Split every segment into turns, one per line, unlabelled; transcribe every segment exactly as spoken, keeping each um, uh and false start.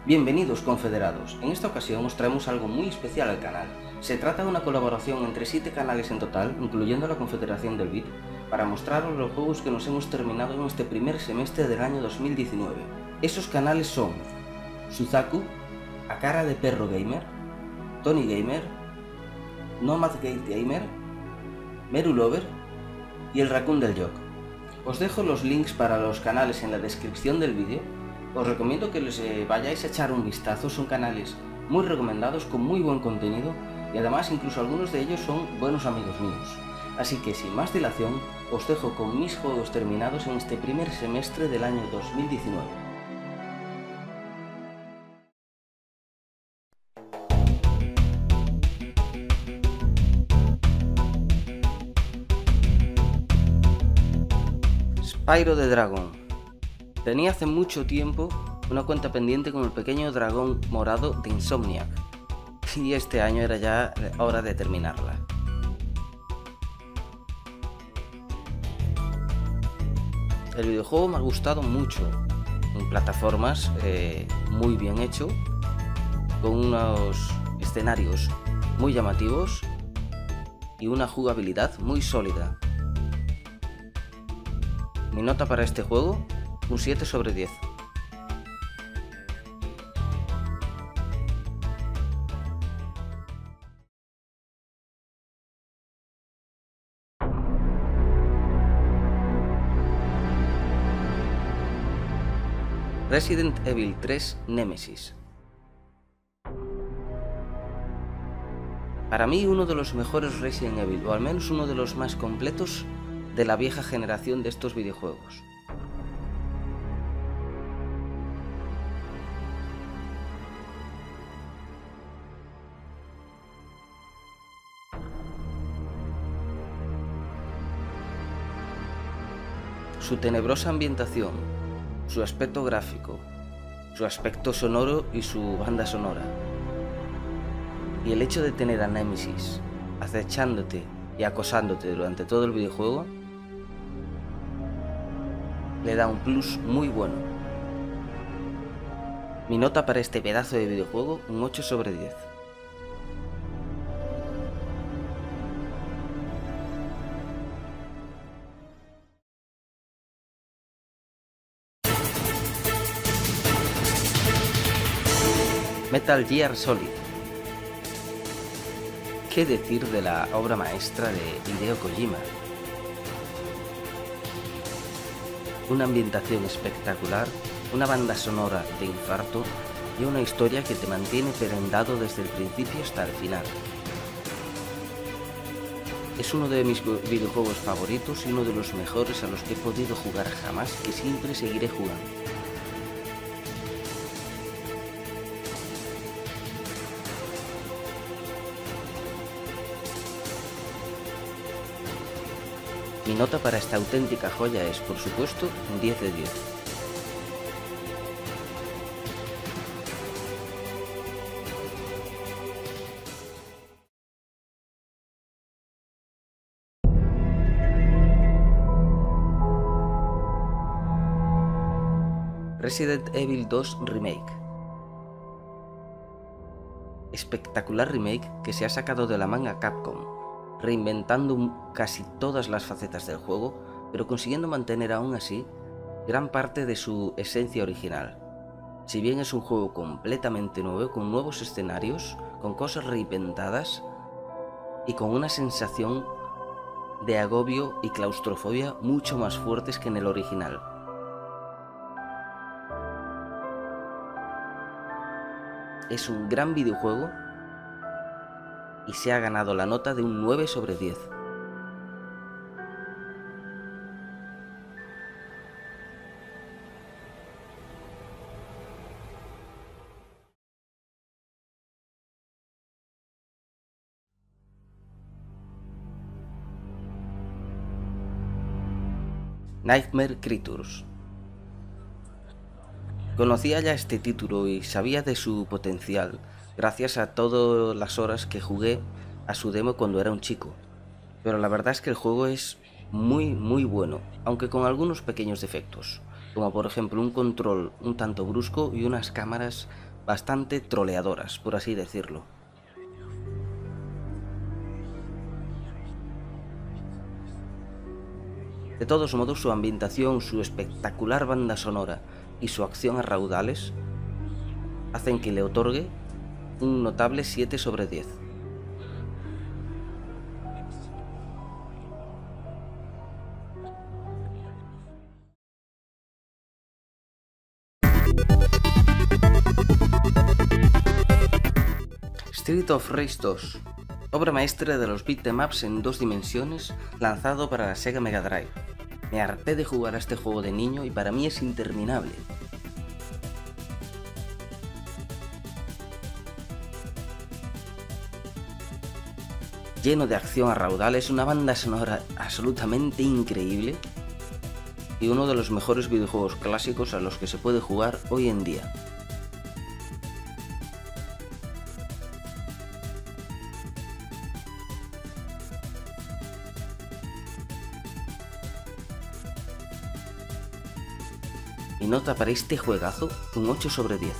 Bienvenidos confederados, en esta ocasión os traemos algo muy especial al canal. Se trata de una colaboración entre siete canales en total, incluyendo la Confederación del Beat, para mostraros los juegos que nos hemos terminado en este primer semestre del año dos mil diecinueve. Esos canales son Suzaku, A Cara de Perro Gamer, Tony Gamer, Nomad Gate Gamer, Meru Lover y el Raccoon del Jock. Os dejo los links para los canales en la descripción del vídeo. Os recomiendo que les eh, vayáis a echar un vistazo, son canales muy recomendados con muy buen contenido y además incluso algunos de ellos son buenos amigos míos. Así que sin más dilación, os dejo con mis juegos terminados en este primer semestre del año dos mil diecinueve. Spyro the Dragon. Tenía hace mucho tiempo una cuenta pendiente con el pequeño dragón morado de Insomniac, y este año era ya hora de terminarla. El videojuego me ha gustado mucho, en plataformas eh, muy bien hecho, con unos escenarios muy llamativos y una jugabilidad muy sólida. Mi nota para este juego, un siete sobre diez. Resident Evil tres Nemesis. Para mí uno de los mejores Resident Evil, o al menos uno de los más completos de la vieja generación de estos videojuegos. Su tenebrosa ambientación, su aspecto gráfico, su aspecto sonoro y su banda sonora. Y el hecho de tener a Nemesis acechándote y acosándote durante todo el videojuego le da un plus muy bueno. Mi nota para este pedazo de videojuego, un ocho sobre diez. Metal Gear Solid. ¿Qué decir de la obra maestra de Hideo Kojima? Una ambientación espectacular, una banda sonora de infarto y una historia que te mantiene prendado desde el principio hasta el final. Es uno de mis videojuegos favoritos y uno de los mejores a los que he podido jugar jamás, que siempre seguiré jugando. Mi nota para esta auténtica joya es, por supuesto, un diez de diez. Resident Evil dos Remake. Espectacular remake que se ha sacado de la manga Capcom, reinventando casi todas las facetas del juego, pero consiguiendo mantener aún así gran parte de su esencia original. Si bien es un juego completamente nuevo, con nuevos escenarios, con cosas reinventadas y con una sensación de agobio y claustrofobia mucho más fuertes que en el original. Es un gran videojuego y se ha ganado la nota de un nueve sobre diez. Nightmare Creatures. Conocía ya este título y sabía de su potencial gracias a todas las horas que jugué a su demo cuando era un chico, pero la verdad es que el juego es muy muy bueno, aunque con algunos pequeños defectos, como por ejemplo un control un tanto brusco y unas cámaras bastante troleadoras, por así decirlo. De todos modos, su ambientación, su espectacular banda sonora y su acción a raudales hacen que le otorgue un notable siete sobre diez. Street of Rage dos, obra maestra de los beat'em ups en dos dimensiones, lanzado para la Sega Mega Drive. Me harté de jugar a este juego de niño y para mí es interminable. Lleno de acción a raudales, una banda sonora absolutamente increíble y uno de los mejores videojuegos clásicos a los que se puede jugar hoy en día. Mi nota para este juegazo, un ocho sobre diez.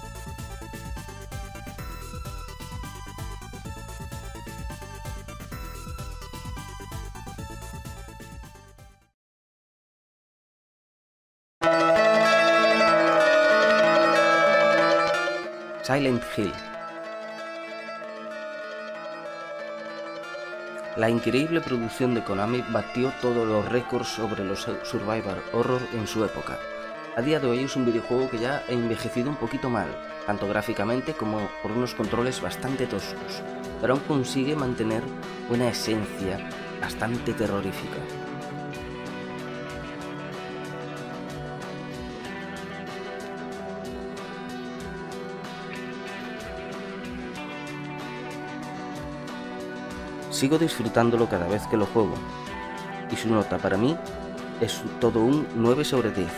Silent Hill. La increíble producción de Konami batió todos los récords sobre los survival horror en su época. A día de hoy es un videojuego que ya ha envejecido un poquito mal, tanto gráficamente como por unos controles bastante toscos, pero aún consigue mantener una esencia bastante terrorífica. Sigo disfrutándolo cada vez que lo juego, y su nota para mí es todo un nueve sobre diez.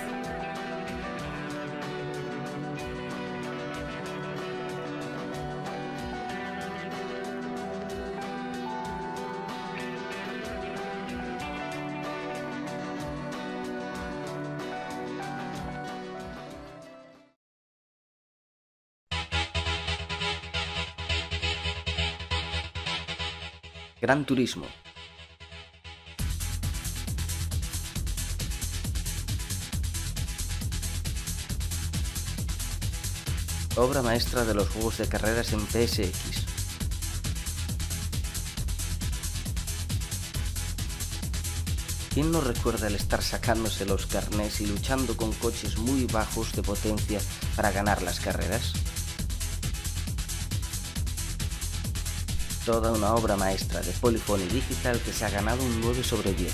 Gran Turismo. Obra maestra de los juegos de carreras en P S X. ¿Quién no recuerda el estar sacándose los carnés y luchando con coches muy bajos de potencia para ganar las carreras? Toda una obra maestra de Polyphony Digital que se ha ganado un nueve sobre diez.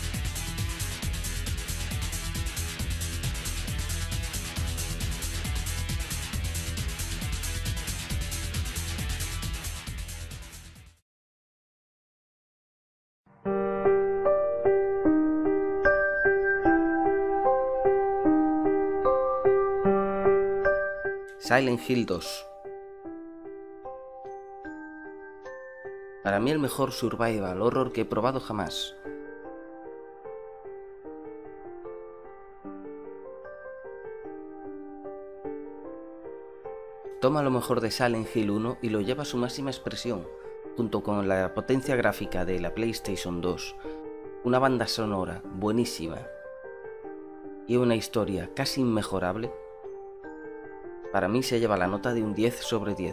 Silent Hill dos. Para mí el mejor survival horror que he probado jamás. Toma lo mejor de Silent Hill uno y lo lleva a su máxima expresión, junto con la potencia gráfica de la PlayStation dos, una banda sonora buenísima y una historia casi inmejorable. Para mí se lleva la nota de un diez sobre diez.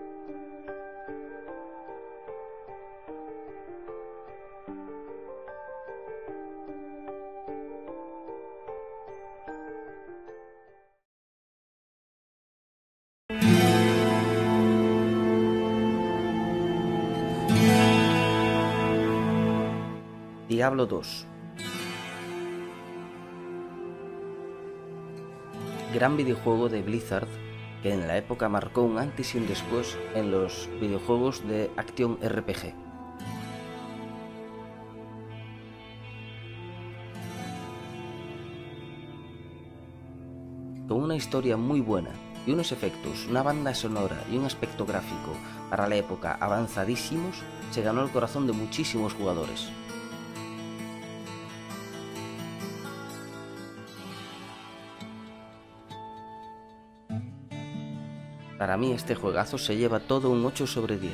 Diablo dos. Gran videojuego de Blizzard que en la época marcó un antes y un después en los videojuegos de acción R P G. Con una historia muy buena y unos efectos, una banda sonora y un aspecto gráfico para la época avanzadísimos, se ganó el corazón de muchísimos jugadores. Para mí este juegazo se lleva todo un ocho sobre diez.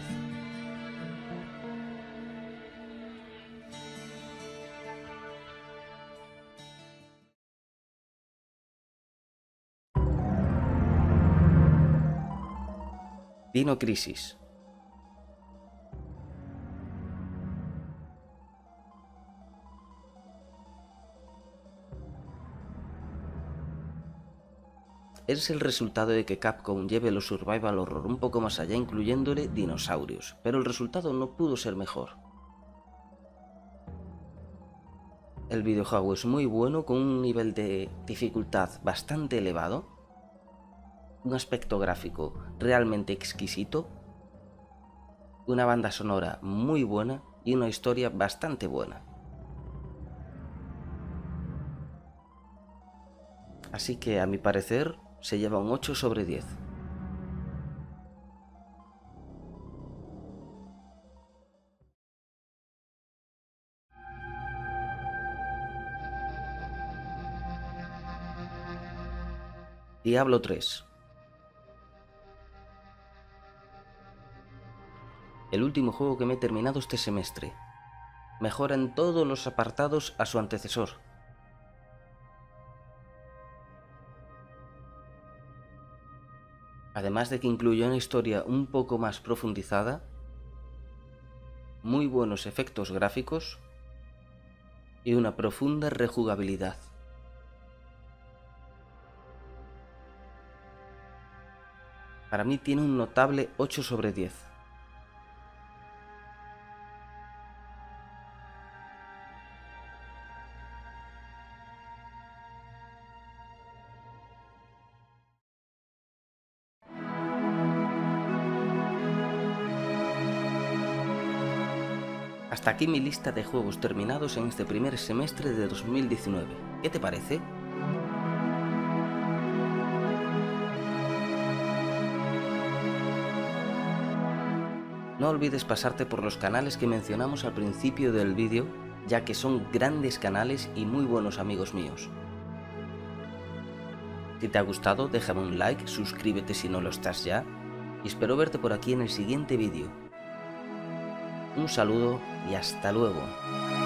Dino Crisis. Es el resultado de que Capcom lleve los survival horror un poco más allá, incluyéndole dinosaurios, pero el resultado no pudo ser mejor. El videojuego es muy bueno, con un nivel de dificultad bastante elevado, un aspecto gráfico realmente exquisito, una banda sonora muy buena y una historia bastante buena. Así que, a mi parecer, se lleva un ocho sobre diez. Diablo tres. El último juego que me he terminado este semestre. Mejora en todos los apartados a su antecesor. Además de que incluye una historia un poco más profundizada, muy buenos efectos gráficos y una profunda rejugabilidad. Para mí tiene un notable ocho sobre diez. Hasta aquí mi lista de juegos terminados en este primer semestre de dos mil diecinueve. ¿Qué te parece? No olvides pasarte por los canales que mencionamos al principio del vídeo, ya que son grandes canales y muy buenos amigos míos. Si te ha gustado, déjame un like, suscríbete si no lo estás ya, y espero verte por aquí en el siguiente vídeo. Un saludo y hasta luego.